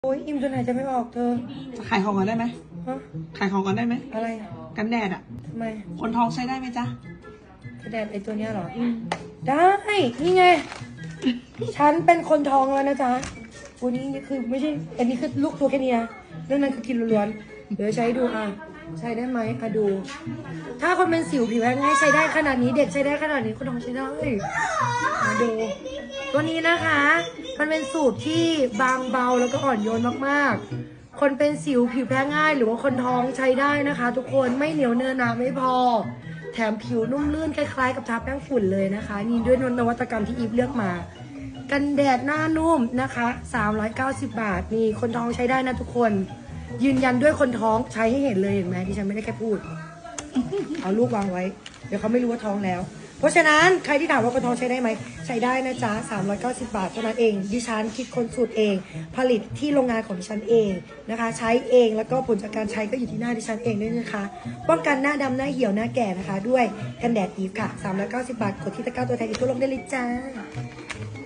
โอ้ยอิมจนหายใจไม่ออกเธอจะขายของก่อนได้ไหมฮะขายของก่อนได้ไหมอะไรกันแดดอ่ะทำไมคนท้องใช้ได้ไหมจ๊ะกันแดดไอตัวเนี้ยเหรอได้นี่ไงฉันเป็นคนท้องแล้วนะจ๊ะวันนี้คือไม่ใช่อันนี้คือลูกตัวแค่นี้นะเรื่องนั้นคือกินล้วนๆเดี๋ยวใช้ดูอ่ะใช้ได้ไหมอ่ะดูถ้าคนเป็นสิวผิวแห้งให้ใช้ได้ขนาดนี้เด็กใช้ได้ขนาดนี้คนท้องใช้ได้มาดูตัวนี้นะคะมันเป็นสูตรที่บางเบาแล้วก็อ่อนโยนมากๆคนเป็นสิวผิวแพ้ง่ายหรือว่าคนท้องใช้ได้นะคะทุกคนไม่เหนียวเนื้อหนาไม่พอแถมผิวนุ่มลื่นคล้ายๆกับทาแป้งฝุ่นเลยนะคะนี่ด้วยนวัตกรรมที่อีฟเลือกมากันแดดหน้านุ่มนะคะ390 บาทนี่คนท้องใช้ได้นะทุกคนยืนยันด้วยคนท้องใช้ให้เห็นเลยเห็นไหมที่ฉันไม่ได้แค่พูดเอาลูกวางไว้เดี๋ยวเขาไม่รู้ว่าท้องแล้วเพราะฉะนั้นใครที่ถามว่าคนท้องใช้ได้ไหมใช้ได้นะจ๊ะ390 บาทเท่านั้นเองดิฉันคิดค้นสูตรเองผลิตที่โรงงานของดิฉันเองนะคะใช้เองแล้วก็ผลจากการใช้ก็อยู่ที่หน้าดิฉันเองด้วยนะคะป้องกันหน้าดำหน้าเหี่ยวหน้าแก่นะคะด้วยกันแดดอีฟค่ะ390 บาทกดที่ตะกร้าตัวแทนอีกทั่วโลกได้เลยจ้า